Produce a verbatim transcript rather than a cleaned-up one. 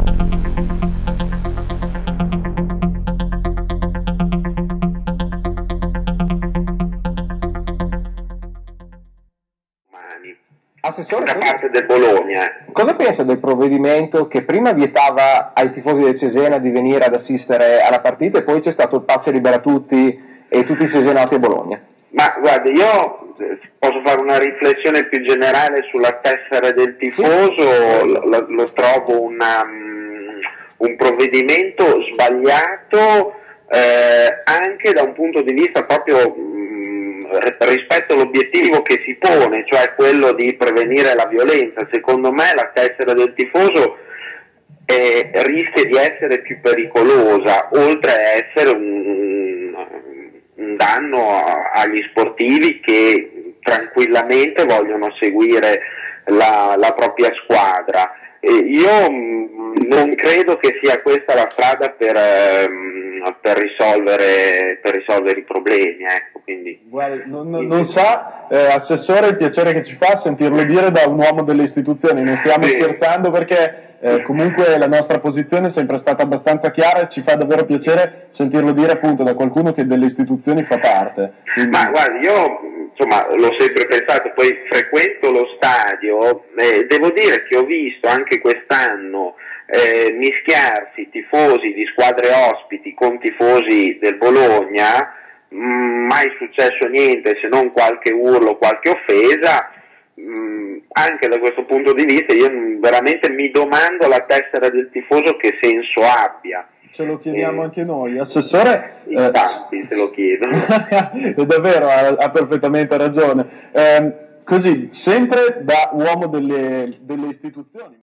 Assessore, da cosa, parte del Bologna. cosa pensa del provvedimento che prima vietava ai tifosi del Cesena di venire ad assistere alla partita e poi c'è stato il pace libera tutti e tutti i cesenati a Bologna? Ma guarda, io posso fare una riflessione più generale sulla tessera del tifoso, Sì. lo, lo trovo una, um, un provvedimento sbagliato eh, anche da un punto di vista proprio um, rispetto all'obiettivo che si pone, cioè quello di prevenire la violenza. Secondo me la tessera del tifoso eh, rischia di essere più pericolosa, oltre a essere un, un danno agli sportivi che tranquillamente vogliono seguire la, la propria squadra. E io mh, non credo che sia questa la strada per, ehm, per, risolvere, per risolvere i problemi. Ecco, quindi, Guarda, non, non, non sa, eh, Assessore, il piacere che ci fa sentirlo dire da un uomo delle istituzioni. Non stiamo sì. scherzando perché eh, comunque la nostra posizione è sempre stata abbastanza chiara e ci fa davvero piacere sentirlo dire appunto da qualcuno che delle istituzioni fa parte. Quindi... Ma guarda, io insomma l'ho sempre pensato, poi frequento lo stadio, eh, devo dire che ho visto anche quest'anno eh, mischiarsi tifosi di squadre ospiti con tifosi del Bologna, mh, mai successo niente se non qualche urlo, qualche offesa. Mh, anche da questo punto di vista io veramente mi domando la tessera del tifoso che senso abbia. Ce lo chiediamo eh, anche noi, Assessore. In eh, tanti se lo chiedono. È davvero, ha, ha perfettamente ragione. Eh, così, sempre da uomo delle, delle istituzioni.